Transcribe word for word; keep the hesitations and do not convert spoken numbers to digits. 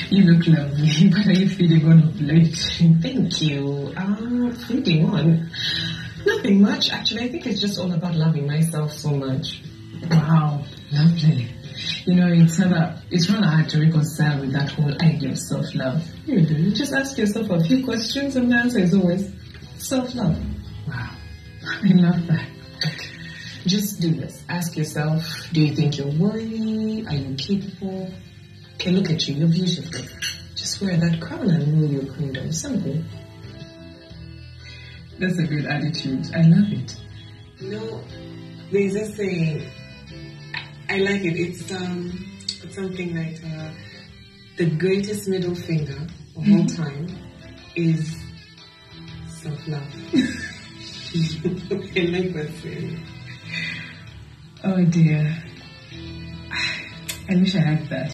You look lovely, but are you feeding on of late? Thank you. Um, feeding on? Nothing much, actually. I think it's just all about loving myself so much. Wow, lovely. You know, it's rather, it's rather hard to reconcile with that whole idea of self-love. You do. You just ask yourself a few questions and the answer is always self-love. Wow, I love that. Just do this. Ask yourself, do you think you're worthy? Are you capable? Okay, look at you. You're beautiful. Just wear that crown and rule your kingdom. Simple. That's a good attitude. I love it. You know, there's a saying. I like it. It's um, it's something like uh, the greatest middle finger of mm-hmm. all time is self-love. I like that saying. Oh dear. I wish I had that.